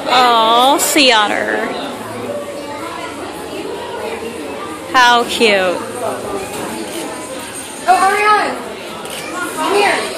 Oh, sea otter. How cute. Oh, hurry on. Come here.